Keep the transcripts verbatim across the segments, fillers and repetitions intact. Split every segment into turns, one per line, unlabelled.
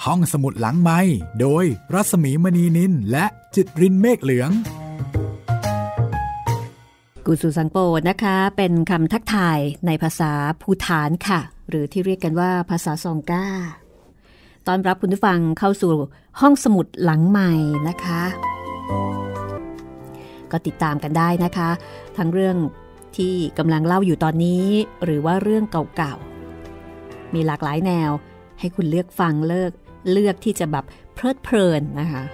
ห้องสมุดหลังไมค์โดยรัศมีมณีนินและจิตรินเมฆเหลือง
กูซูซังโปนะคะเป็นคำทักทายในภาษาภูฏานค่ะหรือที่เรียกกันว่าภาษาซองก้าต้อนรับคุณผู้ฟังเข้าสู่ห้องสมุดหลังใหม่นะคะก็ติดตามกันได้นะคะทั้งเรื่องที่กำลังเล่าอยู่ตอนนี้หรือว่าเรื่องเก่าๆมีหลากหลายแนวให้คุณเลือกฟังเลือกเลือกที่จะแบบเพลิดเพลินนะคะ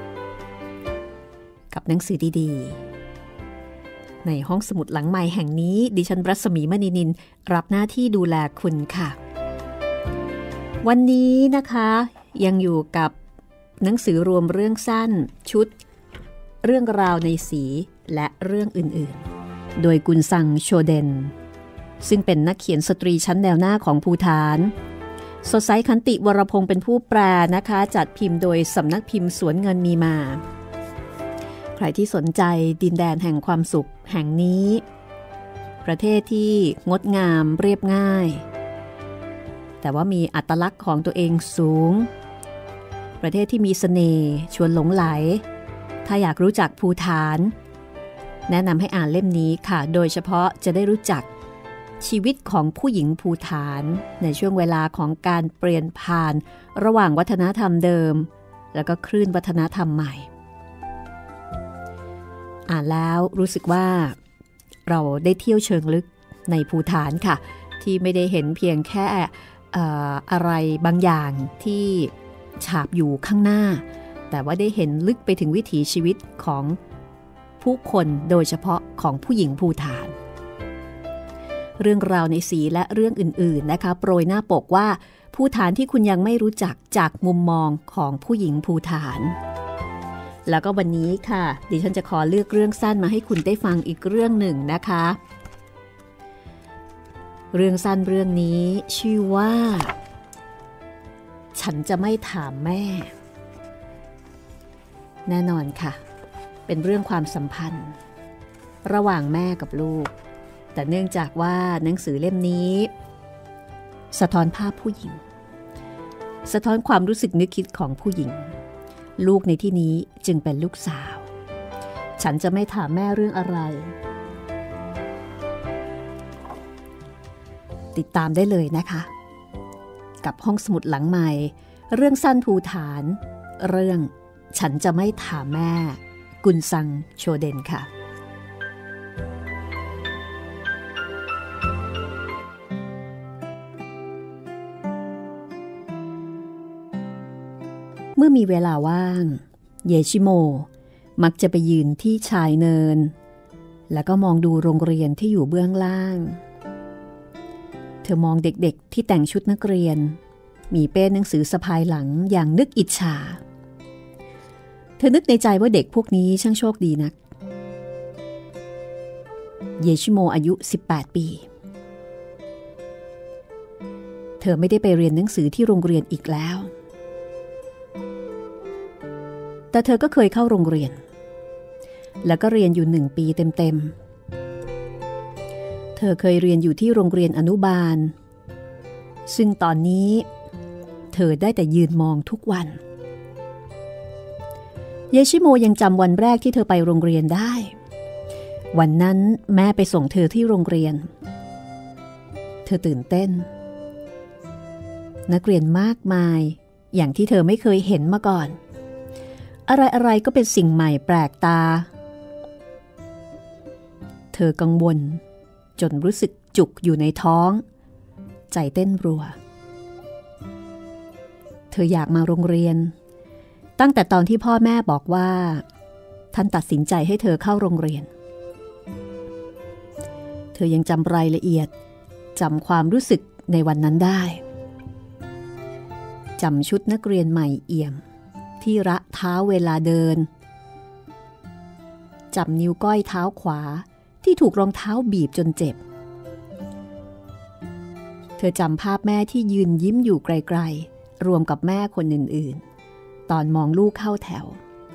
กับหนังสือดีๆในห้องสมุดหลังใหม่แห่งนี้ดิฉันรัศมีมณีนินรับหน้าที่ดูแลคุณค่ะวันนี้นะคะยังอยู่กับหนังสือรวมเรื่องสั้นชุดเรื่องราวในสีและเรื่องอื่นๆโดยกุนซังโชเดนซึ่งเป็นนักเขียนสตรีชั้นแนวหน้าของภูฏานสดใสขันติวรพงศ์เป็นผู้แปลนะคะจัดพิมพ์โดยสำนักพิมพ์สวนเงินมีมาใครที่สนใจดินแดนแห่งความสุขแห่งนี้ประเทศที่งดงามเรียบง่ายแต่ว่ามีอัตลักษณ์ของตัวเองสูงประเทศที่มีเสน่ห์ชวนหลงไหลถ้าอยากรู้จักภูฏานแนะนำให้อ่านเล่มนี้ค่ะโดยเฉพาะจะได้รู้จักชีวิตของผู้หญิงภูฏานในช่วงเวลาของการเปลี่ยนผ่านระหว่างวัฒนธรรมเดิมแล้วก็คลื่นวัฒนธรรมใหม่อ่านแล้วรู้สึกว่าเราได้เที่ยวเชิงลึกในภูฏานค่ะที่ไม่ได้เห็นเพียงแค่เอ่ออะไรบางอย่างที่ฉาบอยู่ข้างหน้าแต่ว่าได้เห็นลึกไปถึงวิถีชีวิตของผู้คนโดยเฉพาะของผู้หญิงภูฏานเรื่องราวในสีและเรื่องอื่นๆนะคะโปรยหน้าปกว่าภูฏานที่คุณยังไม่รู้จักจากมุมมองของผู้หญิงภูฏานแล้วก็วันนี้ค่ะดิฉันจะขอเลือกเรื่องสั้นมาให้คุณได้ฟังอีกเรื่องหนึ่งนะคะเรื่องสั้นเรื่องนี้ชื่อว่าฉันจะไม่ถามแม่แน่นอนค่ะเป็นเรื่องความสัมพันธ์ระหว่างแม่กับลูกแต่เนื่องจากว่าหนังสือเล่มนี้สะท้อนภาพผู้หญิงสะท้อนความรู้สึกนึกคิดของผู้หญิงลูกในที่นี้จึงเป็นลูกสาวฉันจะไม่ถามแม่เรื่องอะไรติดตามได้เลยนะคะกับห้องสมุดหลังใหม่เรื่องสั้นภูฏานเรื่องฉันจะไม่ถามแม่กุนซังโชเดนค่ะเมื่อมีเวลาว่างเยชิโมมักจะไปยืนที่ชายเนินแล้วก็มองดูโรงเรียนที่อยู่เบื้องล่างเธอมองเด็กๆที่แต่งชุดนักเรียนมีเป้หนังสือสะพายหลังอย่างนึกอิจฉาเธอนึกในใจว่าเด็กพวกนี้ช่างโชคดีนักเยชิโมอายุสิบแปดปีเธอไม่ได้ไปเรียนหนังสือที่โรงเรียนอีกแล้วแต่เธอก็เคยเข้าโรงเรียนแล้วก็เรียนอยู่หนึ่งปีเต็มๆเธอเคยเรียนอยู่ที่โรงเรียนอนุบาลซึ่งตอนนี้เธอได้แต่ยืนมองทุกวันเยชิโมยังจำวันแรกที่เธอไปโรงเรียนได้วันนั้นแม่ไปส่งเธอที่โรงเรียนเธอตื่นเต้นนักเรียนมากมายอย่างที่เธอไม่เคยเห็นมาก่อนอะไรๆก็เป็นสิ่งใหม่แปลกตาเธอกังวลจนรู้สึกจุกอยู่ในท้องใจเต้นรัวเธออยากมาโรงเรียนตั้งแต่ตอนที่พ่อแม่บอกว่าท่านตัดสินใจให้เธอเข้าโรงเรียนเธอยังจำรายละเอียดจำความรู้สึกในวันนั้นได้จำชุดนักเรียนใหม่เอี่ยมที่ระเท้าเวลาเดินจำนิ้วก้อยเท้าขวาที่ถูกรองเท้าบีบจนเจ็บเธอจำภาพแม่ที่ยืนยิ้มอยู่ไกลๆรวมกับแม่คนอื่นๆตอนมองลูกเข้าแถว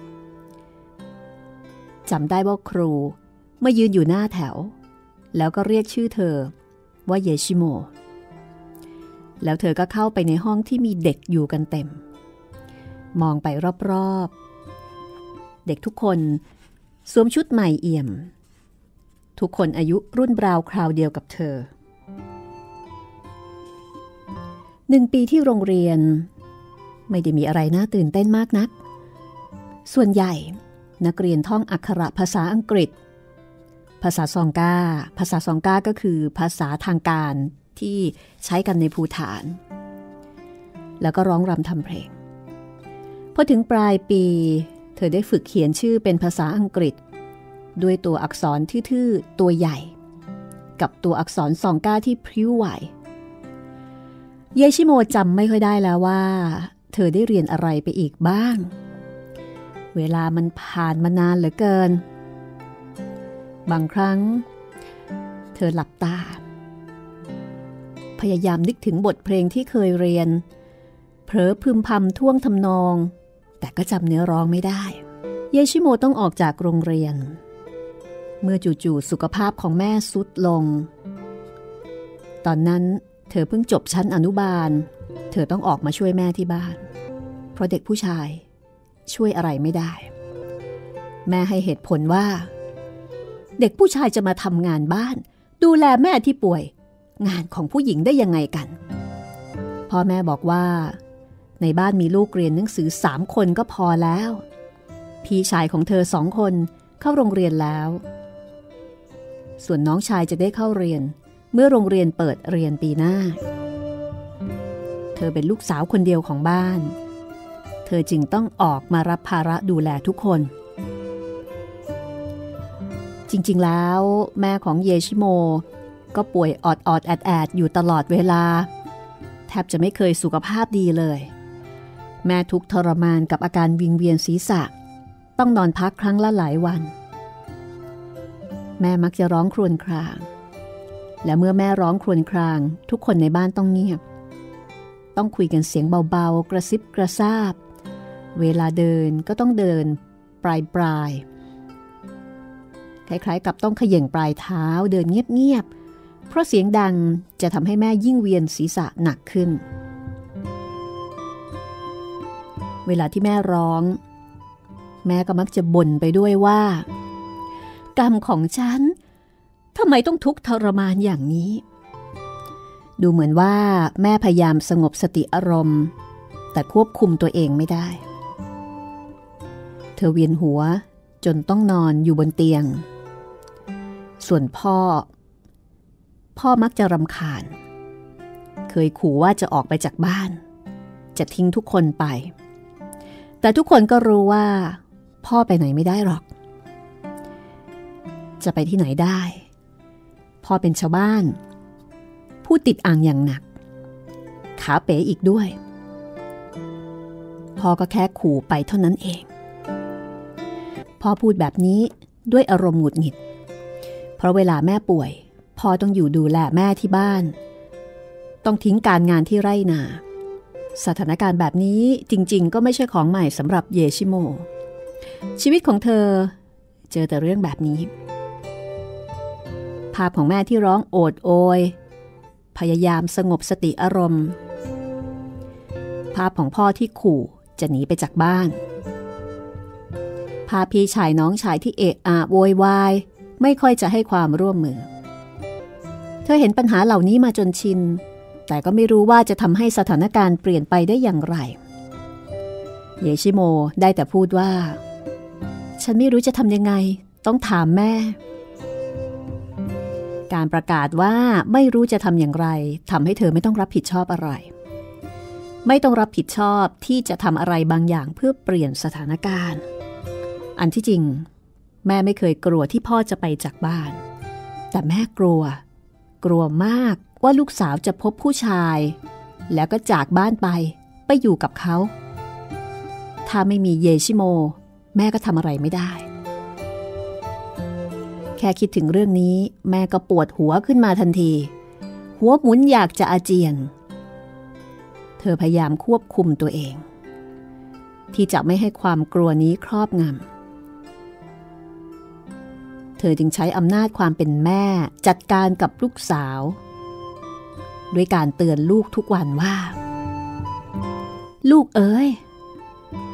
จำได้ว่าครูมายืนอยู่หน้าแถวแล้วก็เรียกชื่อเธอว่าเยชิโมแล้วเธอก็เข้าไปในห้องที่มีเด็กอยู่กันเต็มมองไปรอบๆเด็กทุกคนสวมชุดใหม่เอี่ยมทุกคนอายุรุ่นราวคราวเดียวกับเธอหนึ่งปีที่โรงเรียนไม่ได้มีอะไรน่าตื่นเต้นมากนักส่วนใหญ่นักเรียนท่องอักขระภาษาอังกฤษภาษาซองกาภาษาซองกาก็คือภาษาทางการที่ใช้กันในภูฏานแล้วก็ร้องรำทำเพลงพอถึงปลายปีเธอได้ฝึกเขียนชื่อเป็นภาษาอังกฤษด้วยตัวอักษรทื่อๆตัวใหญ่กับตัวอักษรซองกาที่พริ้วไหวเยชิโมจำไม่ค่อยได้แล้วว่าเธอได้เรียนอะไรไปอีกบ้างเวลามันผ่านมานานเหลือเกินบางครั้งเธอหลับตาพยายามนึกถึงบทเพลงที่เคยเรียนเผลอพึมพำท่วงทำนองแต่ก็จำเนื้อร้องไม่ได้เยชิโมต้องออกจากโรงเรียนเมื่อจู่ๆสุขภาพของแม่ทรุดลงตอนนั้นเธอเพิ่งจบชั้นอนุบาลเธอต้องออกมาช่วยแม่ที่บ้านเพราะเด็กผู้ชายช่วยอะไรไม่ได้แม่ให้เหตุผลว่าเด็กผู้ชายจะมาทำงานบ้านดูแลแม่ที่ป่วยงานของผู้หญิงได้ยังไงกันพ่อแม่บอกว่าในบ้านมีลูกเรียนหนังสือสามคนก็พอแล้วพี่ชายของเธอสองคนเข้าโรงเรียนแล้วส่วนน้องชายจะได้เข้าเรียนเมื่อโรงเรียนเปิดเรียนปีหน้าเธอเป็นลูกสาวคนเดียวของบ้านเธอจึงต้องออกมารับภาระดูแลทุกคนจริงๆแล้วแม่ของเยชิโมก็ป่วยออดออดแอดแอดอยู่ตลอดเวลาแทบจะไม่เคยสุขภาพดีเลยแม่ทุกข์ทรมานกับอาการวิงเวียนศีรษะต้องนอนพักครั้งละหลายวันแม่มักจะร้องครวญครางและเมื่อแม่ร้องครวญครางทุกคนในบ้านต้องเงียบต้องคุยกันเสียงเบาๆกระซิบกระซาบเวลาเดินก็ต้องเดินปลายปลายคล้ายๆกับต้องเขย่งปลายเท้าเดินเงียบๆเพราะเสียงดังจะทำให้แม่ยิ่งเวียนศีรษะหนักขึ้นเวลาที่แม่ร้องแม่ก็มักจะบ่นไปด้วยว่ากรรมของฉันทำไมต้องทุกข์ทรมานอย่างนี้ดูเหมือนว่าแม่พยายามสงบสติอารมณ์แต่ควบคุมตัวเองไม่ได้เธอเวียนหัวจนต้องนอนอยู่บนเตียงส่วนพ่อพ่อมักจะรำคาญเคยขู่ว่าจะออกไปจากบ้านจะทิ้งทุกคนไปแต่ทุกคนก็รู้ว่าพ่อไปไหนไม่ได้หรอกจะไปที่ไหนได้พ่อเป็นชาวบ้านผู้ติดอ่างอย่างหนักขาเป๋อีกด้วยพ่อก็แค่ขู่ไปเท่านั้นเองพ่อพูดแบบนี้ด้วยอารมณ์หงุดหงิดเพราะเวลาแม่ป่วยพ่อต้องอยู่ดูแลแม่ที่บ้านต้องทิ้งการงานที่ไร่นาสถานการณ์แบบนี้จริงๆก็ไม่ใช่ของใหม่สำหรับเยชิโมชีวิตของเธอเจอแต่เรื่องแบบนี้ภาพของแม่ที่ร้องโอดโอยพยายามสงบสติอารมณ์ภาพของพ่อที่ขู่จะหนีไปจากบ้านภาพพี่ชายน้องชายที่เอะอะโวยวายไม่ค่อยจะให้ความร่วมมือเธอเห็นปัญหาเหล่านี้มาจนชินแต่ก็ไม่รู้ว่าจะทำให้สถานการณ์เปลี่ยนไปได้อย่างไรเยชิโมได้แต่พูดว่าฉันไม่รู้จะทำยังไงต้องถามแม่การประกาศว่าไม่รู้จะทำอย่างไรทำให้เธอไม่ต้องรับผิดชอบอะไรไม่ต้องรับผิดชอบที่จะทำอะไรบางอย่างเพื่อเปลี่ยนสถานการณ์อันที่จริงแม่ไม่เคยกลัวที่พ่อจะไปจากบ้านแต่แม่กลัวกลัวมากว่าลูกสาวจะพบผู้ชายแล้วก็จากบ้านไปไปอยู่กับเขาถ้าไม่มีเยชิโมแม่ก็ทำอะไรไม่ได้แค่คิดถึงเรื่องนี้แม่ก็ปวดหัวขึ้นมาทันทีหัวหมุนอยากจะอาเจียนเธอพยายามควบคุมตัวเองที่จะไม่ให้ความกลัวนี้ครอบงำเธอจึงใช้อำนาจความเป็นแม่จัดการกับลูกสาวด้วยการเตือนลูกทุกวันว่าลูกเอ๋ย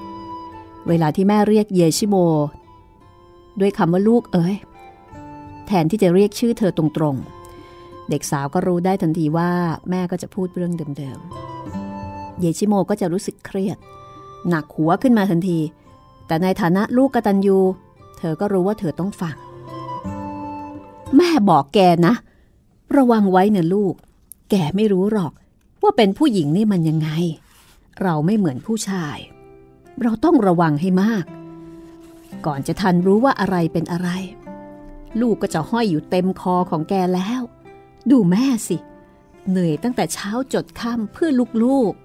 เวลาที่แม่เรียกเยชิโมด้วยคำว่าลูกเอ๋ยแทนที่จะเรียกชื่อเธอตรงๆเด็กสาวก็รู้ได้ทันทีว่าแม่ก็จะพูดเรื่องเดิมๆเยชิโมก็จะรู้สึกเครียดหนักหัวขึ้นมาทันทีแต่ในฐานะลูกกตัญญูเธอก็รู้ว่าเธอต้องฟังแม่บอกแกนะระวังไว้นะลูกแกไม่รู้หรอกว่าเป็นผู้หญิงนี่มันยังไงเราไม่เหมือนผู้ชายเราต้องระวังให้มากก่อนจะทันรู้ว่าอะไรเป็นอะไรลูกก็จะห้อยอยู่เต็มคอของแกแล้วดูแม่สิเหนื่อยตั้งแต่เช้าจดค่ำเพื่อลูก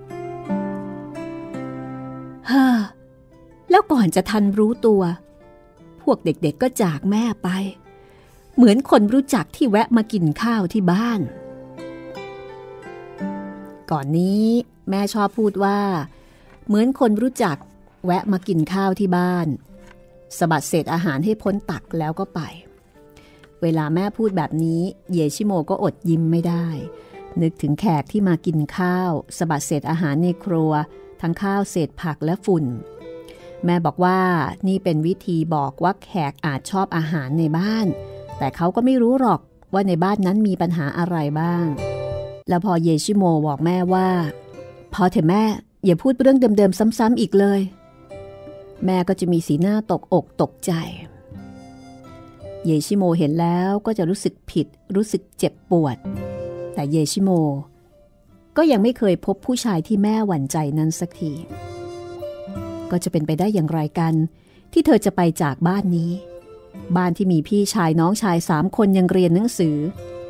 ๆฮ่าแล้วก่อนจะทันรู้ตัวพวกเด็กๆก็จากแม่ไปเหมือนคนรู้จักที่แวะมากินข้าวที่บ้านก่อนนี้แม่ชอบพูดว่าเหมือนคนรู้จักแวะมากินข้าวที่บ้านสะบัดเศษอาหารให้พ้นตักแล้วก็ไปเวลาแม่พูดแบบนี้เยชิโมก็อดยิ้มไม่ได้นึกถึงแขกที่มากินข้าวสะบัดเศษอาหารในครัวทั้งข้าวเศษผักและฝุ่นแม่บอกว่านี่เป็นวิธีบอกว่าแขกอาจชอบอาหารในบ้านแต่เขาก็ไม่รู้หรอกว่าในบ้านนั้นมีปัญหาอะไรบ้างแล้วพอเยชิโมบอกแม่ว่าพอเถอะแม่อย่าพูดเรื่องเดิมๆซ้ำๆอีกเลยแม่ก็จะมีสีหน้าตกอกตกใจเยชิโมเห็นแล้วก็จะรู้สึกผิดรู้สึกเจ็บปวดแต่เยชิโมก็ยังไม่เคยพบผู้ชายที่แม่หวั่นใจนั้นสักทีก็จะเป็นไปได้อย่างไรกันที่เธอจะไปจากบ้านนี้บ้านที่มีพี่ชายน้องชายสามคนยังเรียนหนังสือ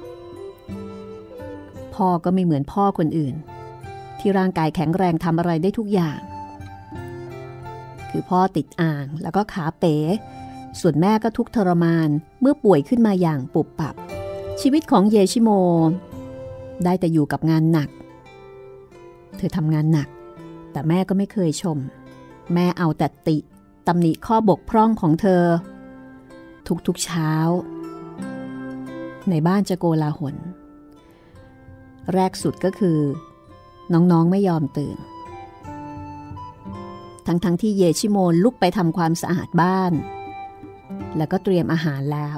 พ่อก็ไม่เหมือนพ่อคนอื่นที่ร่างกายแข็งแรงทำอะไรได้ทุกอย่างคือพ่อติดอ่างแล้วก็ขาเป๋ส่วนแม่ก็ทุกข์ทรมานเมื่อป่วยขึ้นมาอย่างปุบปับชีวิตของเยชิโมได้แต่อยู่กับงานหนักเธอทำงานหนักแต่แม่ก็ไม่เคยชมแม่เอาแต่ติตำหนิข้อบกพร่องของเธอทุกๆเช้าในบ้านจะโกลาหลแรกสุดก็คือน้องๆไม่ยอมตื่นทั้งๆ ท, ที่เยชิโมลุกไปทำความสะอาดบ้านแล้วก็เตรียมอาหารแล้ว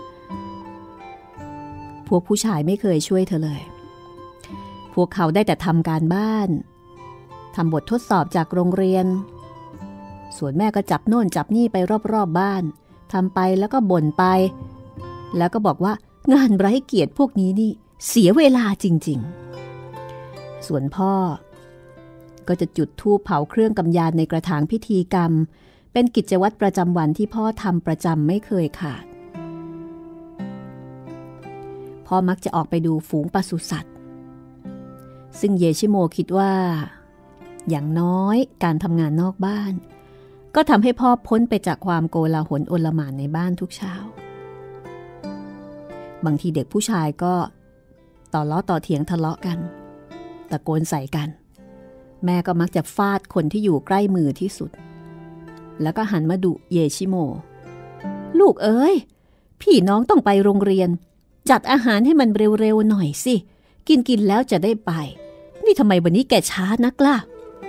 พวกผู้ชายไม่เคยช่วยเธอเลยพวกเขาได้แต่ทำการบ้านทำบททดสอบจากโรงเรียนส่วนแม่ก็จับโน่นจับนี่ไปรอบๆ บ, บ้านทำไปแล้วก็บ่นไปแล้วก็บอกว่างานไร้เกียรติพวกนี้นี่เสียเวลาจริงๆส่วนพ่อก็จะจุดธูปเผาเครื่องกำยานในกระถางพิธีกรรมเป็นกิจวัตรประจำวันที่พ่อทำประจำไม่เคยขาดพ่อมักจะออกไปดูฝูงปศุสัตว์ซึ่งเยชิโมคิดว่าอย่างน้อยการทำงานนอกบ้านก็ทำให้พ่อพ้นไปจากความโกลาหลโอลหม่านในบ้านทุกเช้าบางทีเด็กผู้ชายก็ต่อล้อต่อเถียงทะเลาะกันตะโกนใส่กันแม่ก็มักจะฟาดคนที่อยู่ใกล้มือที่สุดแล้วก็หันมาดุเยชิโมลูกเอ้ยพี่น้องต้องไปโรงเรียนจัดอาหารให้มันเร็วๆหน่อยสิกินกินแล้วจะได้ไปนี่ทำไมวันนี้แกช้านักล่ะ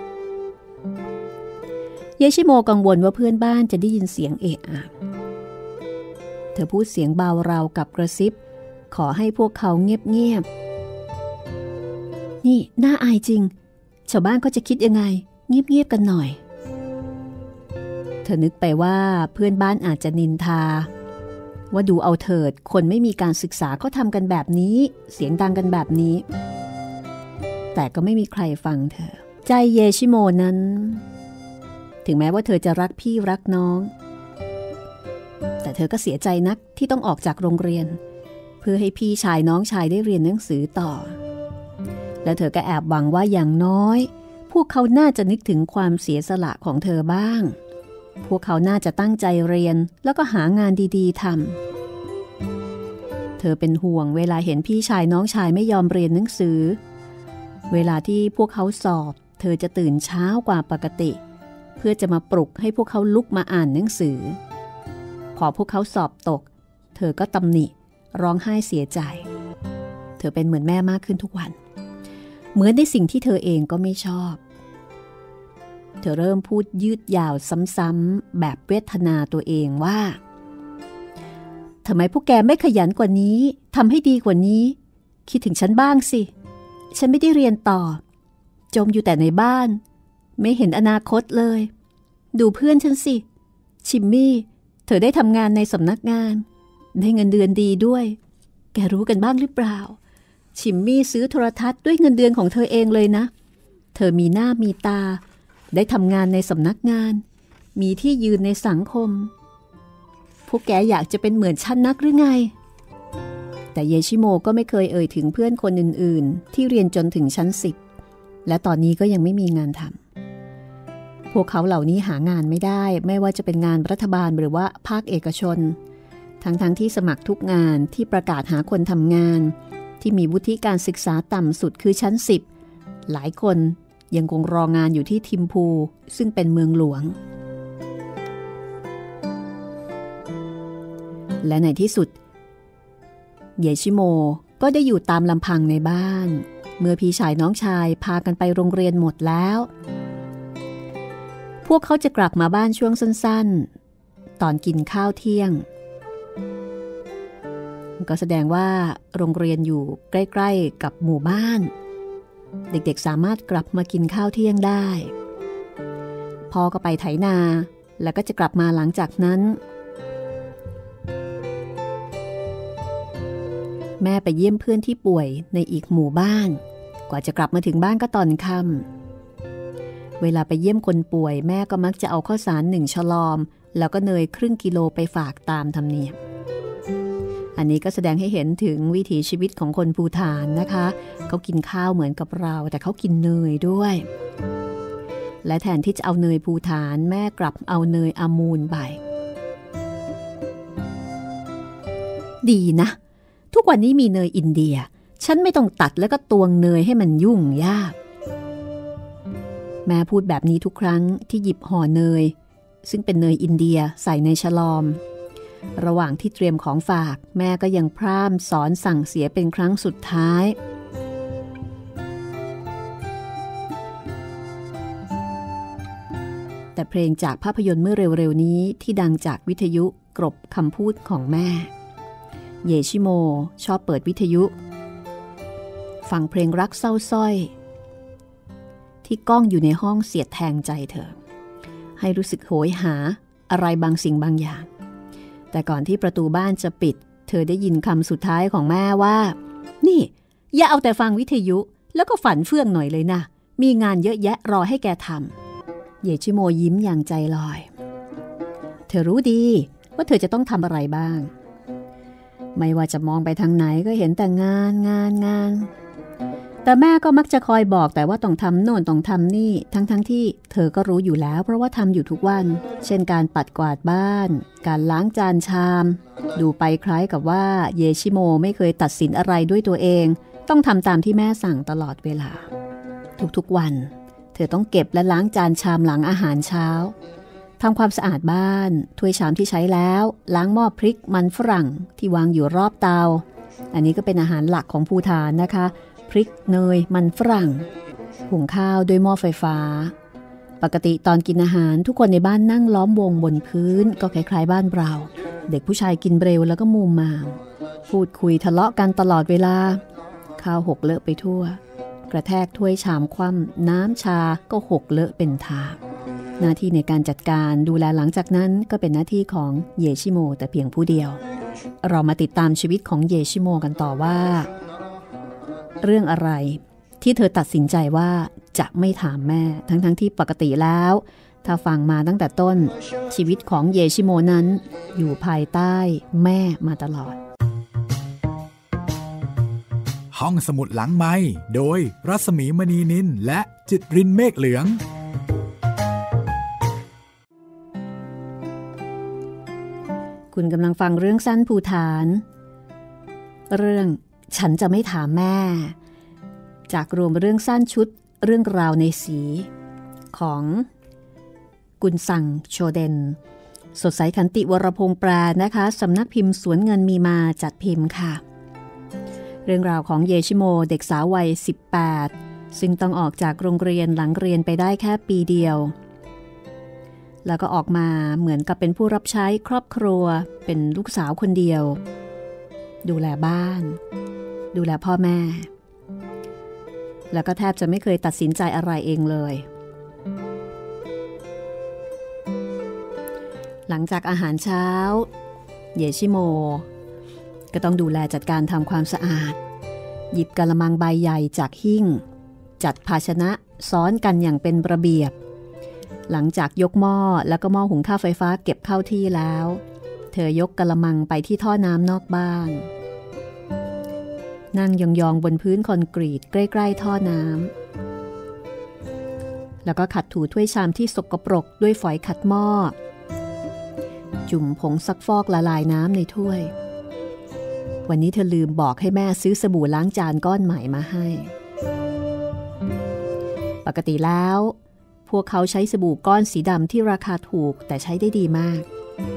เยชิโมกังวลว่าเพื่อนบ้านจะได้ยินเสียงเอะอะเธอพูดเสียงเบาราวกับกระซิบขอให้พวกเขาเงียบๆนี่น่าอายจริงชาวบ้านก็จะคิดยังไงเงียบๆกันหน่อยเธอนึกไปว่าเพื่อนบ้านอาจจะนินทาว่าดูเอาเถิดคนไม่มีการศึกษาก็ทำกันแบบนี้เสียงดังกันแบบนี้แต่ก็ไม่มีใครฟังเธอใจเยชิโมนั้นถึงแม้ว่าเธอจะรักพี่รักน้องแต่เธอก็เสียใจนักที่ต้องออกจากโรงเรียนเพื่อให้พี่ชายน้องชายได้เรียนหนังสือต่อและเธอก็แอบหวังว่าอย่างน้อยพวกเขาน่าจะนึกถึงความเสียสละของเธอบ้างพวกเขาน่าจะตั้งใจเรียนแล้วก็หางานดีๆทำเธอเป็นห่วงเวลาเห็นพี่ชายน้องชายไม่ยอมเรียนหนังสือเวลาที่พวกเขาสอบเธอจะตื่นเช้ากว่าปกติเพื่อจะมาปลุกให้พวกเขาลุกมาอ่านหนังสือพอพวกเขาสอบตกเธอก็ตำหนิร้องไห้เสียใจเธอเป็นเหมือนแม่มากขึ้นทุกวันเหมือนในสิ่งที่เธอเองก็ไม่ชอบเธอเริ่มพูดยืดยาวซ้ำๆแบบเวทนาตัวเองว่าทำไมพวกแกไม่ขยันกว่านี้ทำให้ดีกว่านี้คิดถึงฉันบ้างสิฉันไม่ได้เรียนต่อจมอยู่แต่ในบ้านไม่เห็นอนาคตเลยดูเพื่อนฉันสิชิมมี่เธอได้ทำงานในสำนักงานได้เงินเดือนดีด้วยแกรู้กันบ้างหรือเปล่าชิมมี่ซื้อโทรทัศน์ด้วยเงินเดือนของเธอเองเลยนะเธอมีหน้ามีตาได้ทำงานในสำนักงานมีที่ยืนในสังคมพวกแกอยากจะเป็นเหมือนฉันนักหรือไงแต่เยชิโมก็ไม่เคยเอ่ยถึงเพื่อนคนอื่นๆที่เรียนจนถึงชั้นสิบและตอนนี้ก็ยังไม่มีงานทำพวกเขาเหล่านี้หางานไม่ได้ไม่ว่าจะเป็นงานรัฐบาลหรือว่าภาคเอกชนทั้งๆ ท, ที่สมัครทุกงานที่ประกาศหาคนทำงานที่มีวุฒิการศึกษาต่ำสุดคือชั้นสิบหลายคนยังคงรองานอยู่ที่ทิมพูซึ่งเป็นเมืองหลวงและในที่สุดเยชิโมก็ได้อยู่ตามลำพังในบ้านเมื่อพี่ชายน้องชายพากันไปโรงเรียนหมดแล้วพวกเขาจะกลับมาบ้านช่วงสั้นๆตอนกินข้าวเที่ยงก็แสดงว่าโรงเรียนอยู่ใกล้ๆกับหมู่บ้านเด็กๆสามารถกลับมากินข้าวเที่ยงได้พ่อก็ไปไถนาแล้วก็จะกลับมาหลังจากนั้นแม่ไปเยี่ยมเพื่อนที่ป่วยในอีกหมู่บ้านกว่าจะกลับมาถึงบ้านก็ตอนค่ำเวลาไปเยี่ยมคนป่วยแม่ก็มักจะเอาข้าวสารหนึ่งฉลอมแล้วก็เนยครึ่งกิโลไปฝากตามธรรมเนียมอันนี้ก็แสดงให้เห็นถึงวิถีชีวิตของคนภูฏานนะคะเขากินข้าวเหมือนกับเราแต่เขากินเนยด้วยและแทนที่จะเอาเนยภูฏานแม่กลับเอาเนยอามูลไปดีนะทุกวันนี้มีเนยอินเดียฉันไม่ต้องตัดแล้วก็ตวงเนยให้มันยุ่งยากแม่พูดแบบนี้ทุกครั้งที่หยิบห่อเนยซึ่งเป็นเนยอินเดียใส่ในฉลอมระหว่างที่เตรียมของฝากแม่ก็ยังพร่ำสอนสั่งเสียเป็นครั้งสุดท้ายแต่เพลงจากภาพยนตร์เมื่อเร็วๆนี้ที่ดังจากวิทยุกลบคำพูดของแม่เยชิโมชอบเปิดวิทยุฟังเพลงรักเศร้าส้อยที่ก้องอยู่ในห้องเสียดแทงใจเธอให้รู้สึกโหยหาอะไรบางสิ่งบางอย่างแต่ก่อนที่ประตูบ้านจะปิดเธอได้ยินคำสุดท้ายของแม่ว่านี่อย่าเอาแต่ฟังวิทยุแล้วก็ฝันเฟื่องหน่อยเลยนะมีงานเยอะแยะรอให้แกทำเยชิโมยิ้มอย่างใจลอยเธอรู้ดีว่าเธอจะต้องทำอะไรบ้างไม่ว่าจะมองไปทางไหนก็เห็นแต่งานงานงานแต่แม่ก็มักจะคอยบอกแต่ว่าต้องทำโน่นต้องทำนี่ทั้งทั้งที่เธอก็รู้อยู่แล้วเพราะว่าทำอยู่ทุกวันเช่นการปัดกวาดบ้านการล้างจานชามดูไปคล้ายกับว่าเยชิโมไม่เคยตัดสินอะไรด้วยตัวเองต้องทำตามที่แม่สั่งตลอดเวลาทุกๆวันเธอต้องเก็บและล้างจานชามหลังอาหารเช้าทำความสะอาดบ้านถ้วยชามที่ใช้แล้วล้างหม้อพริกมันฝรั่งที่วางอยู่รอบเตาอันนี้ก็เป็นอาหารหลักของภูฏานนะคะพริกเนยมันฝรั่งหุงข้าวด้วยหม้อไฟฟ้าปกติตอนกินอาหารทุกคนในบ้านนั่งล้อมวงบนพื้นก็คล้ายๆบ้านเราเด็กผู้ชายกินเร็วแล้วก็มูมามพูดคุยทะเลาะกันตลอดเวลาข้าวหกเลอะไปทั่วกระแทกถ้วยชามคว่ำน้ำชาก็หกเลอะเป็นทางหน้าที่ในการจัดการดูแลหลังจากนั้นก็เป็นหน้าที่ของเยชิโมแต่เพียงผู้เดียวเรามาติดตามชีวิตของเยชิโมกันต่อว่าเรื่องอะไรที่เธอตัดสินใจว่าจะไม่ถามแม่ทั้งๆ ท, ที่ปกติแล้วถ้าฟังมาตั้งแต่ต้นชีวิตของเยชิโมนั้นอยู่ภายใต้แม่มาตลอด
ห้องสมุดหลังไมค์โดยรัศมีมณีนินและจิตรินเมฆเหลือง
คุณกำลังฟังเรื่องสั้นภูฏานเรื่องฉันจะไม่ถามแม่จากรวมเรื่องสั้นชุดเรื่องราวในสีของกุนซังโชเดนสดใสขันติวรพงษ์แปลนะคะสำนักพิมพ์สวนเงินมีมาจัดพิมพ์ค่ะเรื่องราวของเยชิโมเด็กสาววัยสิบแปดซึ่งต้องออกจากโรงเรียนหลังเรียนไปได้แค่ปีเดียวแล้วก็ออกมาเหมือนกับเป็นผู้รับใช้ครอบครัวเป็นลูกสาวคนเดียวดูแลบ้านดูแลพ่อแม่แล้วก็แทบจะไม่เคยตัดสินใจอะไรเองเลยหลังจากอาหารเช้าเยชิโมก็ต้องดูแลจัดการทำความสะอาดหยิบกะละมังใบใหญ่จากหิ้งจัดภาชนะซ้อนกันอย่างเป็นระเบียบหลังจากยกหม้อแล้วก็หม้อหุงข้าวไฟฟ้าเก็บเข้าที่แล้วเธอยกกะละมังไปที่ท่อน้ำนอกบ้านนั่งยองๆบนพื้นคอนกรีตใกล้ๆท่อน้ำแล้วก็ขัดถูถ้วยชามที่สกปรกด้วยฝอยขัดหม้อจุ่มผงซักฟอกละลายน้ำในถ้วยวันนี้เธอลืมบอกให้แม่ซื้อสบู่ล้างจานก้อนใหม่มาให้ปกติแล้วพวกเขาใช้สบู่ก้อนสีดำที่ราคาถูกแต่ใช้ได้ดีมาก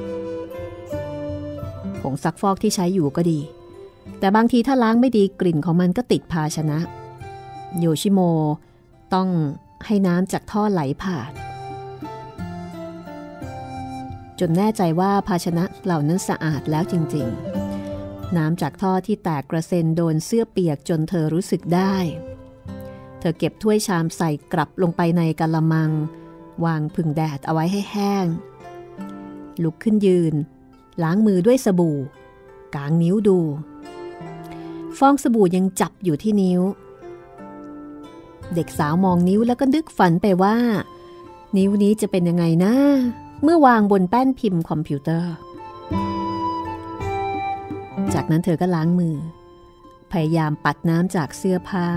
ผงซักฟอกที่ใช้อยู่ก็ดีแต่บางทีถ้าล้างไม่ดีกลิ่นของมันก็ติดภาชนะโยชิโมต้องให้น้ำจากท่อไหลผ่านจนแน่ใจว่าภาชนะเหล่านั้นสะอาดแล้วจริงๆน้ำจากท่อที่แตกกระเซ็นโดนเสื้อเปียกจนเธอรู้สึกได้เธอเก็บถ้วยชามใส่กลับลงไปในกะละมังวางผึ่งแดดเอาไว้ให้แห้งลุกขึ้นยืนล้างมือด้วยสบู่กางนิ้วดูฟองสบู่ยังจับอยู่ที่นิ้วเด็กสาวมองนิ้วแล้วก็นึกฝันไปว่านิ้วนี้จะเป็นยังไงนะเมื่อวางบนแป้นพิมพ์คอมพิวเตอร์จากนั้นเธอก็ล้างมือพยายามปัดน้ำจากเสื้อผ้า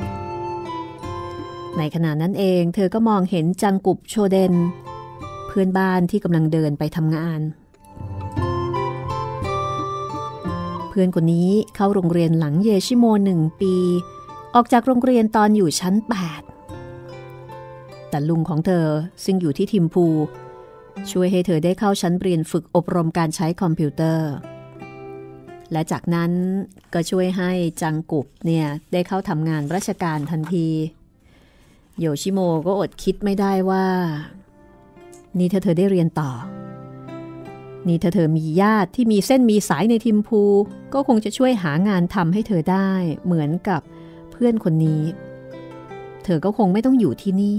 ในขณะนั้นเองเธอก็มองเห็นจังกุบโชเดนเพื่อนบ้านที่กำลังเดินไปทำงานเพื่อนคนนี้เข้าโรงเรียนหลังเยชิโมหนึ่งปีออกจากโรงเรียนตอนอยู่ชั้นแปดแต่ลุงของเธอซึ่งอยู่ที่ทิมพูช่วยให้เธอได้เข้าชั้นเรียนฝึกอบรมการใช้คอมพิวเตอร์และจากนั้นก็ช่วยให้จังกุบเนี่ยได้เข้าทำงานราชการทันทีโยชิโมก็อดคิดไม่ได้ว่านี่ถ้าเธอได้เรียนต่อนี่ถ้าเธอมีญาติที่มีเส้นมีสายในทิมพูก็คงจะช่วยหางานทำให้เธอได้เหมือนกับเพื่อนคนนี้เธอก็คงไม่ต้องอยู่ที่นี่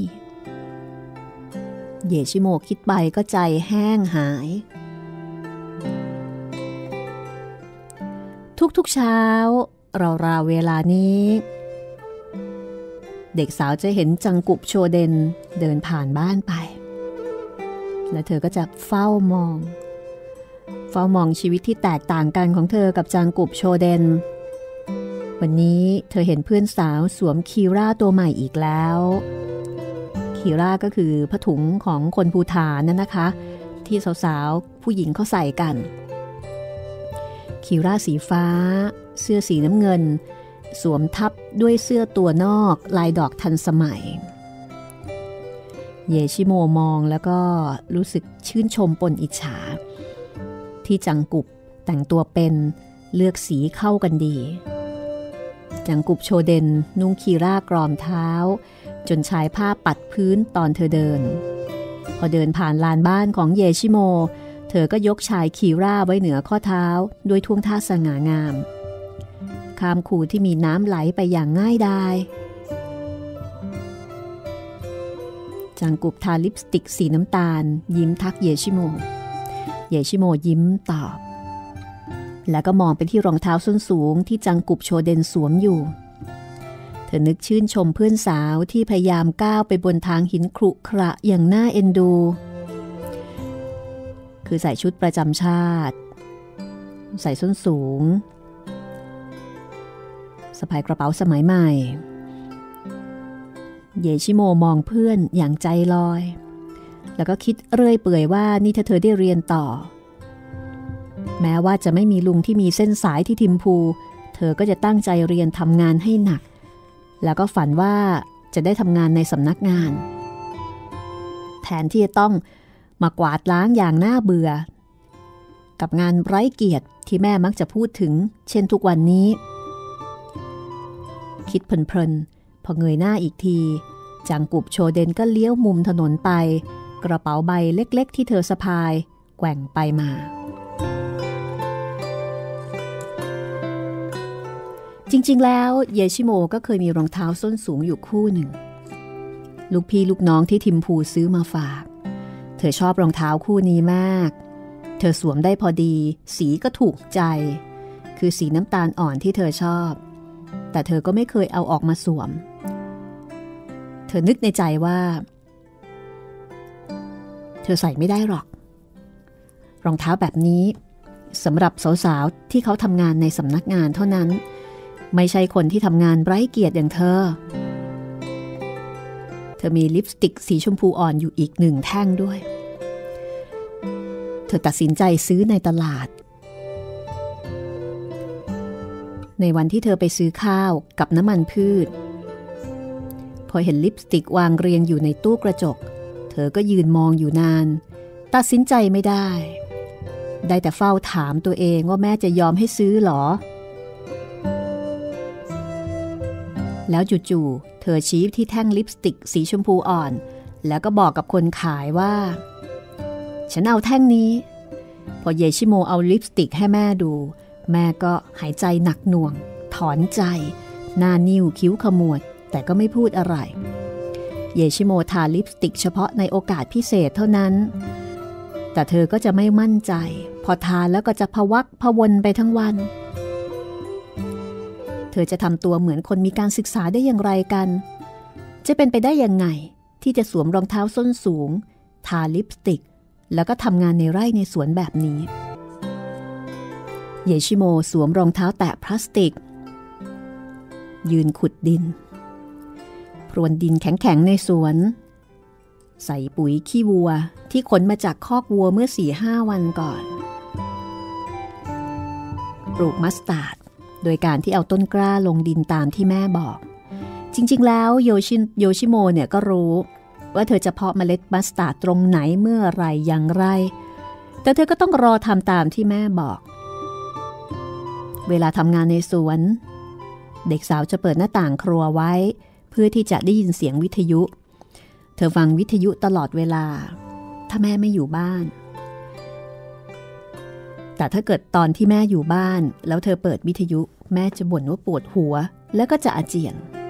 เยชิโมคิดไปก็ใจแห้งหายทุกๆเช้าราวๆเวลานี้เด็กสาวจะเห็นจังกุบโชเดนเดินผ่านบ้านไปและเธอก็จะเฝ้ามองเฝ้ามองชีวิตที่แตกต่างกันของเธอกับจังกุบโชเดนวันนี้เธอเห็นเพื่อนสาวสวมคีร่าตัวใหม่อีกแล้วคีร่าก็คือผ้าถุงของคนภูฐานนั่นนะคะที่สาวๆผู้หญิงเขาใส่กันคีร่าสีฟ้าเสื้อสีน้ำเงินสวมทับด้วยเสื้อตัวนอกลายดอกทันสมัยเยชิโมมองแล้วก็รู้สึกชื่นชมปนอิจฉาที่จังกุบแต่งตัวเป็นเลือกสีเข้ากันดีจังกุบโชเดนนุ่งคีร่ากรอมเท้าจนชายผ้าปัดพื้นตอนเธอเดินพอเดินผ่านลานบ้านของเยชิโมเธอก็ยกชายคีร่าไว้เหนือข้อเท้าด้วยท่วงท่าสง่างามข้ามคูที่มีน้ำไหลไปอย่างง่ายดายจังกุบทาลิปสติกสีน้ำตาลยิ้มทักเยชิโมเยชิโมยิ้มตอบแล้วก็มองไปที่รองเท้าส้นสูงที่จังกุบโชเดนสวมอยู่เธอนึกชื่นชมเพื่อนสาวที่พยายามก้าวไปบนทางหินครุขระอย่างน่าเอ็นดูคือใส่ชุดประจำชาติใส่ส้นสูงสะพายกระเป๋าสมัยใหม่เยชิโมมองเพื่อนอย่างใจลอยแล้วก็คิดเรื่อยเปื่อยว่านี่ถ้าเธอได้เรียนต่อแม้ว่าจะไม่มีลุงที่มีเส้นสายที่ทิมพูเธอก็จะตั้งใจเรียนทำงานให้หนักแล้วก็ฝันว่าจะได้ทำงานในสำนักงานแทนที่จะต้องมากวาดล้างอย่างน่าเบื่อกับงานไร้เกียรติที่แม่มักจะพูดถึงเช่นทุกวันนี้คิดเพลินๆพอเงยหน้าอีกทีจังกุบโชเดนก็เลี้ยวมุมถนนไปกระเป๋าใบเล็กๆที่เธอสะพายแกว่งไปมาจริงๆแล้วเยชิโมก็เคยมีรองเท้าส้นสูงอยู่คู่หนึ่งลูกพี่ลูกน้องที่ทิมพูซื้อมาฝากเธอชอบรองเท้าคู่นี้มากเธอสวมได้พอดีสีก็ถูกใจคือสีน้ำตาลอ่อนที่เธอชอบแต่เธอก็ไม่เคยเอาออกมาสวมเธอนึกในใจว่าเธอใส่ไม่ได้หรอกรองเท้าแบบนี้สำหรับสาวๆที่เขาทำงานในสำนักงานเท่านั้นไม่ใช่คนที่ทำงานไร้เกียรติอย่างเธอเธอมีลิปสติกสีชมพูอ่อนอยู่อีกหนึ่งแท่งด้วยเธอตัดสินใจซื้อในตลาดในวันที่เธอไปซื้อข้าวกับน้ำมันพืชพอเห็นลิปสติกวางเรียงอยู่ในตู้กระจกเธอก็ยืนมองอยู่นานตัดสินใจไม่ได้ได้แต่เฝ้าถามตัวเองว่าแม่จะยอมให้ซื้อหรอแล้วจู่ๆเธอชี้ที่แท่งลิปสติกสีชมพูอ่อนแล้วก็บอกกับคนขายว่าฉันเอาแท่งนี้พอเยชิโมเอาลิปสติกให้แม่ดูแม่ก็หายใจหนักหน่วงถอนใจหน้านิ้วคิ้วขมวดแต่ก็ไม่พูดอะไรเยชิโมทาลิปสติกเฉพาะในโอกาสพิเศษเท่านั้นแต่เธอก็จะไม่มั่นใจพอทาแล้วก็จะพะวักพะวนไปทั้งวันเธอจะทำตัวเหมือนคนมีการศึกษาได้อย่างไรกันจะเป็นไปได้ยังไงที่จะสวมรองเท้าส้นสูงทาลิปสติกแล้วก็ทำงานในไร่ในสวนแบบนี้เยชิโมสวมรองเท้าแตะพลาสติกยืนขุดดินพรวนดินแข็งๆในสวนใส่ปุ๋ยขี้วัวที่ขนมาจากคอกวัวเมื่อ สี่ห้า วันก่อนปลูกมัสตาร์ดโดยการที่เอาต้นกล้าลงดินตามที่แม่บอกจริงๆแล้วโยชิโยชิโมเนี่ยก็รู้ว่าเธอจะเพาะเมล็ดมัสตาร์ดตรงไหนเมื่อไรอย่างไรแต่เธอก็ต้องรอทำตามที่แม่บอกเวลาทำงานในสวนเด็กสาวจะเปิดหน้าต่างครัวไว้เพื่อที่จะได้ยินเสียงวิทยุเธอฟังวิทยุตลอดเวลาถ้าแม่ไม่อยู่บ้านแต่ถ้าเกิดตอนที่แม่อยู่บ้านแล้วเธอเปิดวิทยุแม่จะบ่นว่าปวดหัวแล้วก็จะอาเจียน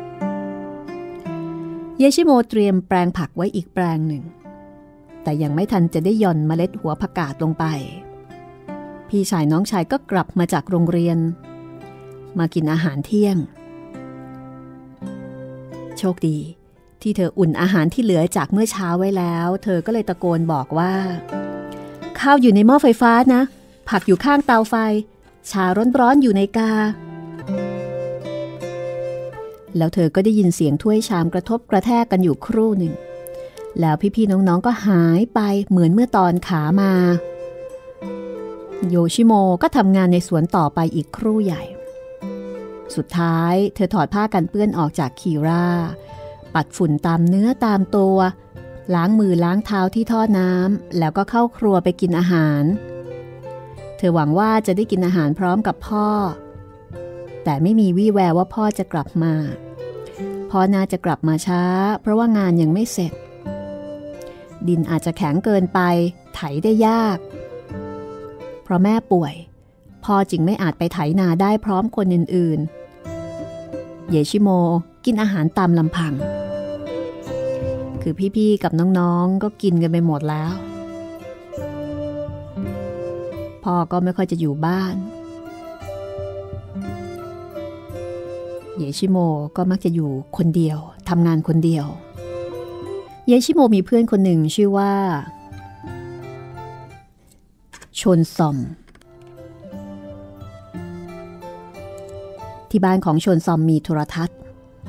เยชิโมเตรียมแปลงผักไว้อีกแปลงหนึ่งแต่ยังไม่ทันจะได้หย่อนเมล็ดหัวผักกาดลงไปพี่ชายน้องชายก็กลับมาจากโรงเรียนมากินอาหารเที่ยงโชคดีที่เธออุ่นอาหารที่เหลือจากเมื่อเช้าไว้แล้วเธอก็เลยตะโกนบอกว่าข้าวอยู่ในหม้อไฟฟ้านะผักอยู่ข้างเตาไฟชาร้อนๆอยู่ในกาแล้วเธอก็ได้ยินเสียงถ้วยชามกระทบกระแทกกันอยู่ครู่หนึ่งแล้วพี่ๆน้องๆก็หายไปเหมือนเมื่อตอนขามาโยชิโมก็ทำงานในสวนต่อไปอีกครู่ใหญ่สุดท้ายเธอถอดผ้ากันเปื้อนออกจากคีราปัดฝุ่นตามเนื้อตามตัวล้างมือล้างเท้าที่ท่อน้ำแล้วก็เข้าครัวไปกินอาหารเธอหวังว่าจะได้กินอาหารพร้อมกับพ่อแต่ไม่มีวี่แววว่าพ่อจะกลับมาพ่อน่าจะกลับมาช้าเพราะว่างานยังไม่เสร็จดินอาจจะแข็งเกินไปไถได้ยากเพราะแม่ป่วยพ่อจึงไม่อาจไปไถนาได้พร้อมคนอื่นๆเยชิโมกินอาหารตามลำพังคือพี่ๆกับน้องๆก็กินกันไปหมดแล้วพ่อก็ไม่ค่อยจะอยู่บ้านเยชิโมก็มักจะอยู่คนเดียวทำงานคนเดียวเยชิโมมีเพื่อนคนหนึ่งชื่อว่าชนซอมที่บ้านของชนซอมมีโทรทัศน์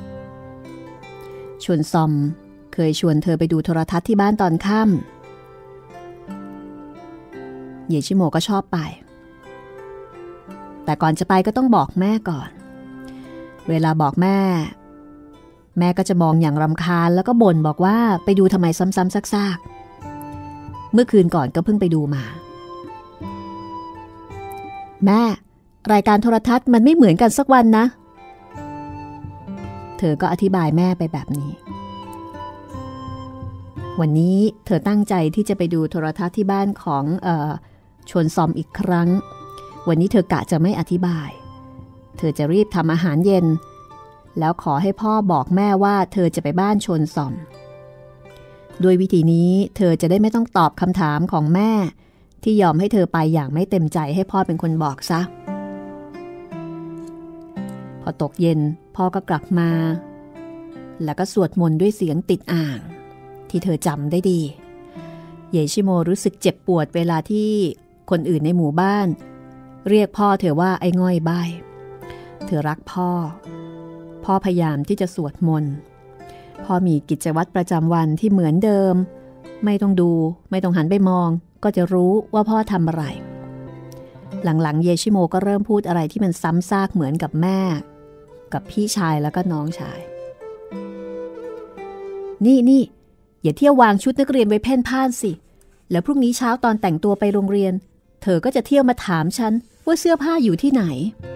ชนซอมเคยชวนเธอไปดูโทรทัศน์ที่บ้านตอนค่ำเยชิโมก็ชอบไปแต่ก่อนจะไปก็ต้องบอกแม่ก่อนเวลาบอกแม่แม่ก็จะมองอย่างรำคาญแล้วก็บ่นบอกว่าไปดูทำไมซ้ำๆซากๆเมื่อคืนก่อนก็เพิ่งไปดูมาแม่รายการโทรทัศน์มันไม่เหมือนกันสักวันนะเธอก็อธิบายแม่ไปแบบนี้วันนี้เธอตั้งใจที่จะไปดูโทรทัศน์ที่บ้านของเอ่อชวนซอมอีกครั้งวันนี้เธอกะจะไม่อธิบายเธอจะรีบทำอาหารเย็นแล้วขอให้พ่อบอกแม่ว่าเธอจะไปบ้านชวนซอมด้วยวิธีนี้เธอจะได้ไม่ต้องตอบคำถามของแม่ที่ยอมให้เธอไปอย่างไม่เต็มใจให้พ่อเป็นคนบอกซะพอตกเย็นพ่อก็กลับมาแล้วก็สวดมนต์ด้วยเสียงติดอ่างที่เธอจำได้ดีเยชิโมรู้สึกเจ็บปวดเวลาที่คนอื่นในหมู่บ้านเรียกพ่อเธอว่าไอ้ง่อยใบ้เธอรักพ่อพ่อพยายามที่จะสวดมนต์พ่อมีกิจวัตรประจำวันที่เหมือนเดิมไม่ต้องดูไม่ต้องหันไปมองก็จะรู้ว่าพ่อทำอะไรหลังๆเยชิโมก็เริ่มพูดอะไรที่มันซ้ำซากเหมือนกับแม่กับพี่ชายแล้วก็น้องชายนี่นี่อย่าเที่ยววางชุดนักเรียนไว้เพ่นพ่านสิแล้วพรุ่งนี้เช้าตอนแต่งตัวไปโรงเรียนเธอก็จะเที่ยวมาถามฉันว่าเสื้อผ้าอยู่ที่ไหน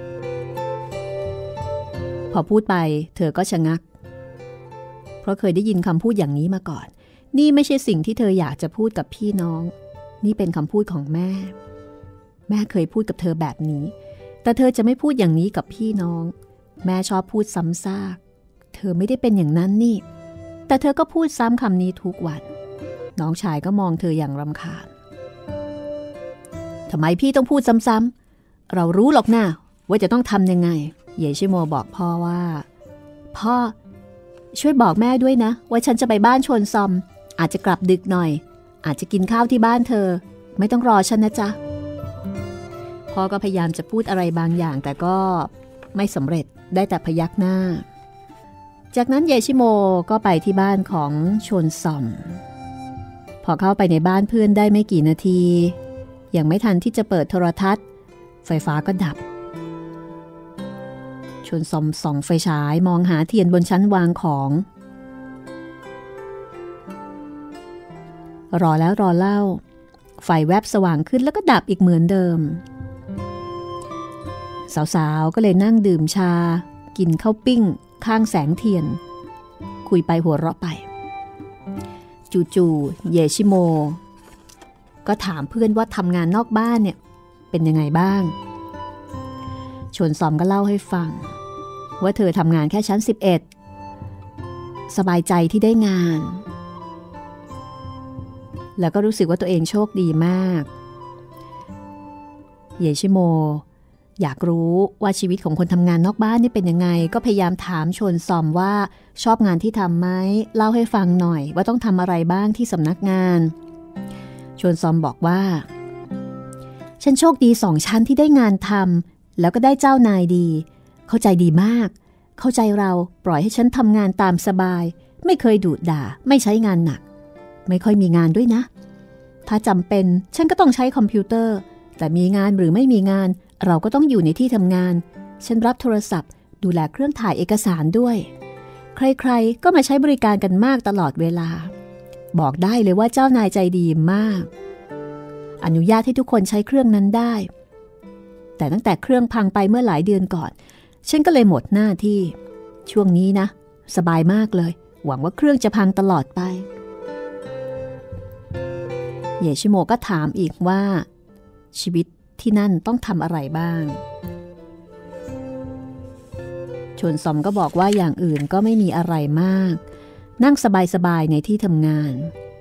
พอพูดไปเธอก็ชะงักเพราะเคยได้ยินคำพูดอย่างนี้มาก่อนนี่ไม่ใช่สิ่งที่เธออยากจะพูดกับพี่น้องนี่เป็นคำพูดของแม่แม่เคยพูดกับเธอแบบนี้แต่เธอจะไม่พูดอย่างนี้กับพี่น้องแม่ชอบพูดซ้ำซากเธอไม่ได้เป็นอย่างนั้นนี่แต่เธอก็พูดซ้ำคำนี้ทุกวันน้องชายก็มองเธออย่างรำคาญทำไมพี่ต้องพูดซ้ำๆเรารู้หรอกนะว่าจะต้องทำยังไงเยชิโมบอกพ่อว่าพ่อช่วยบอกแม่ด้วยนะว่าฉันจะไปบ้านชวนซอมอาจจะกลับดึกหน่อยอาจจะกินข้าวที่บ้านเธอไม่ต้องรอฉันนะจ๊ะพ่อก็พยายามจะพูดอะไรบางอย่างแต่ก็ไม่สำเร็จได้แต่พยักหน้าจากนั้นเยชิโมก็ไปที่บ้านของชวนซอมพอเข้าไปในบ้านเพื่อนได้ไม่กี่นาทียังไม่ทันที่จะเปิดโทรทัศน์ไฟฟ้าก็ดับชวนซอมส่องไฟฉายมองหาเทียนบนชั้นวางของรอแล้วรอเล่าไฟแวบสว่างขึ้นแล้วก็ดับอีกเหมือนเดิมสาวๆก็เลยนั่งดื่มชากินข้าวปิ้งข้างแสงเทียนคุยไปหัวเราะไปจู่ๆเยชิโมก็ถามเพื่อนว่าทำงานนอกบ้านเนี่ยเป็นยังไงบ้างชวนซอมก็เล่าให้ฟังว่าเธอทำงานแค่ชั้นสิบเอ็ดสบายใจที่ได้งานแล้วก็รู้สึกว่าตัวเองโชคดีมากเยชิโมอยากรู้ว่าชีวิตของคนทำงานนอกบ้านนี่เป็นยังไงก็พยายามถามชวนซอมว่าชอบงานที่ทำไหมเล่าให้ฟังหน่อยว่าต้องทำอะไรบ้างที่สำนักงานชวนซอมบอกว่าฉันโชคดีสองชั้นที่ได้งานทำแล้วก็ได้เจ้านายดีเข้าใจดีมากเข้าใจเราปล่อยให้ฉันทำงานตามสบายไม่เคยดุด่าไม่ใช้งานหนักไม่ค่อยมีงานด้วยนะถ้าจำเป็นฉันก็ต้องใช้คอมพิวเตอร์แต่มีงานหรือไม่มีงานเราก็ต้องอยู่ในที่ทำงานฉันรับโทรศัพท์ดูแลเครื่องถ่ายเอกสารด้วยใครๆก็มาใช้บริการกันมากตลอดเวลาบอกได้เลยว่าเจ้านายใจดีมากอนุญาตให้ทุกคนใช้เครื่องนั้นได้แต่ตั้งแต่เครื่องพังไปเมื่อหลายเดือนก่อนฉันก็เลยหมดหน้าที่ช่วงนี้นะสบายมากเลยหวังว่าเครื่องจะพังตลอดไปเยชิโมก็ถามอีกว่าชีวิตที่นั่นต้องทำอะไรบ้างชวนซอมก็บอกว่าอย่างอื่นก็ไม่มีอะไรมากนั่งสบายๆในที่ทำงาน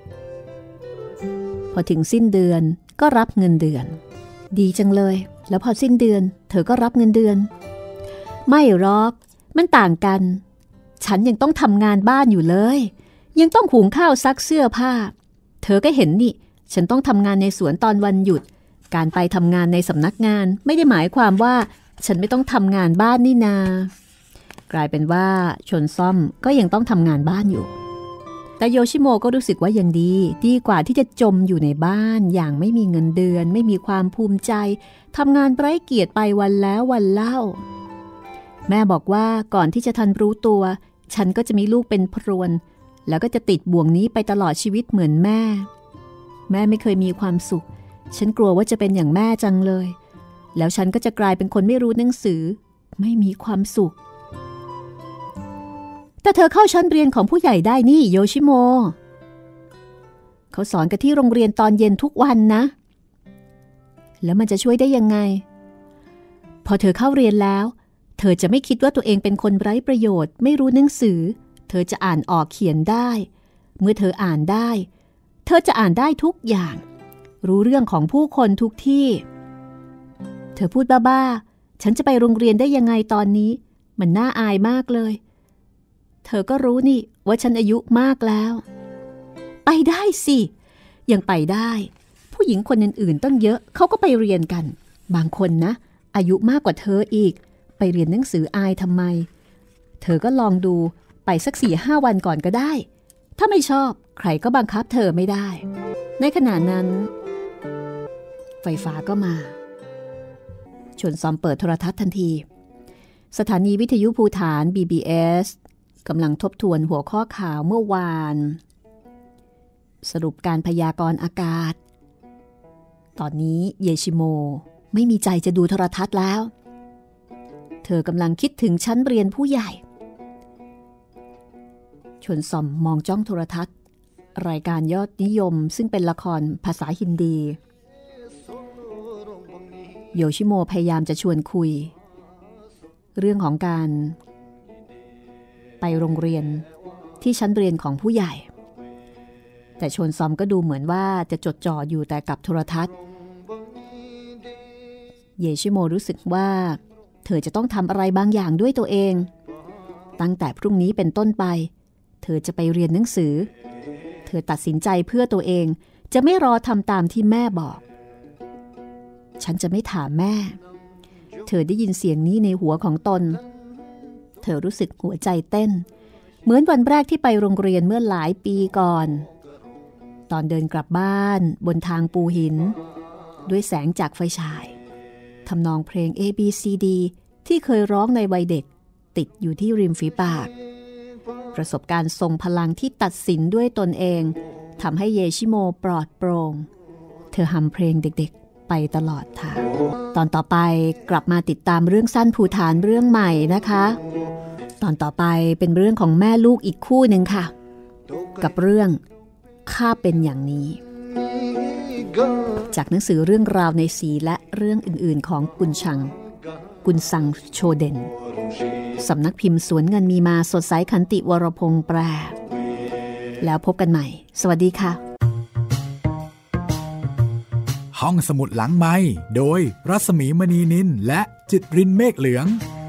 พอถึงสิ้นเดือนก็รับเงินเดือนดีจังเลยแล้วพอสิ้นเดือนเธอก็รับเงินเดือนไม่หรอกมันต่างกันฉันยังต้องทำงานบ้านอยู่เลยยังต้องหุงข้าวซักเสื้อผ้าเธอก็เห็นนี่ฉันต้องทำงานในสวนตอนวันหยุดการไปทำงานในสำนักงานไม่ได้หมายความว่าฉันไม่ต้องทำงานบ้านนี่นากลายเป็นว่าชวนซ่อมก็ยังต้องทำงานบ้านอยู่แต่โยชิโมก็รู้สึกว่ายังดีดีกว่าที่จะจมอยู่ในบ้านอย่างไม่มีเงินเดือนไม่มีความภูมิใจทำงานไร้เกียรติไปวันแล้ววันเล่าแม่บอกว่าก่อนที่จะทันรู้ตัวฉันก็จะมีลูกเป็นพรวนแล้วก็จะติดบ่วงนี้ไปตลอดชีวิตเหมือนแม่แม่ไม่เคยมีความสุขฉันกลัวว่าจะเป็นอย่างแม่จังเลยแล้วฉันก็จะกลายเป็นคนไม่รู้หนังสือไม่มีความสุขแต่เธอเข้าชั้นเรียนของผู้ใหญ่ได้นี่โยชิโมเขาสอนกันที่โรงเรียนตอนเย็นทุกวันนะแล้วมันจะช่วยได้ยังไงพอเธอเข้าเรียนแล้วเธอจะไม่คิดว่าตัวเองเป็นคนไร้ประโยชน์ไม่รู้หนังสือเธอจะอ่านออกเขียนได้เมื่อเธออ่านได้เธอจะอ่านได้ทุกอย่างรู้เรื่องของผู้คนทุกที่เธอพูดบ้าๆฉันจะไปโรงเรียนได้ยังไงตอนนี้มันน่าอายมากเลยเธอก็รู้นี่ว่าฉันอายุมากแล้วไปได้สิยังไปได้ผู้หญิงคนอื่นๆตั้งเยอะเขาก็ไปเรียนกันบางคนนะอายุมากกว่าเธออีกไปเรียนหนังสืออายทำไมเธอก็ลองดูไปสักสี่ห้าวันก่อนก็ได้ถ้าไม่ชอบใครก็บังคับเธอไม่ได้ในขณะนั้นไฟฟ้าก็มาชวนซอมเปิดโทรทัศน์ทันทีสถานีวิทยุภูฏาน บี บี เอส กำลังทบทวนหัวข้อข่าวเมื่อวานสรุปการพยากรณ์อากาศตอนนี้เยชิโมไม่มีใจจะดูโทรทัศน์แล้วเธอกำลังคิดถึงชั้นเรียนผู้ใหญ่ชวนซอมมองจ้องโทรทัศน์รายการยอดนิยมซึ่งเป็นละครภาษาฮินดีโยชิโมพยายามจะชวนคุยเรื่องของการไปโรงเรียนที่ชั้นเรียนของผู้ใหญ่แต่ชวนซอมก็ดูเหมือนว่าจะจดจ่ออยู่แต่กับโทรทัศน์เยชิโมรู้สึกว่าเธอจะต้องทำอะไรบางอย่างด้วยตัวเองตั้งแต่พรุ่งนี้เป็นต้นไปเธอจะไปเรียนหนังสือเธอตัดสินใจเพื่อตัวเองจะไม่รอทำตามที่แม่บอกฉันจะไม่ถามแม่เธอได้ยินเสียงนี้ในหัวของตนเธอรู้สึกหัวใจเต้นเหมือนวันแรกที่ไปโรงเรียนเมื่อหลายปีก่อนตอนเดินกลับบ้านบนทางปูหินด้วยแสงจากไฟฉายทำนองเพลง เอ บี ซี ดี ที่เคยร้องในวัยเด็กติดอยู่ที่ริมฝีปากประสบการณ์ทรงพลังที่ตัดสินด้วยตนเองทำให้เยชิโมปลอดโปร่งเธอฮัมเพลงเด็กๆไปตลอดทางตอนต่อไปกลับมาติดตามเรื่องสั้นภูฏานเรื่องใหม่นะคะตอนต่อไปเป็นเรื่องของแม่ลูกอีกคู่หนึ่งค่ะกับเรื่องข้าเป็นอย่างนี้จากหนังสือเรื่องราวในสีและเรื่องอื่นๆของกุนชังกุนซังโชเดนสำนักพิมพ์สวนเงินมีมาสดใสขันติวรพงษ์แปลแล้วพบกันใหม่สวัสดีค่ะ
ห้องสมุดหลังไมค์โดยรัศมีมณีนินและจิตรินเมฆเหลือง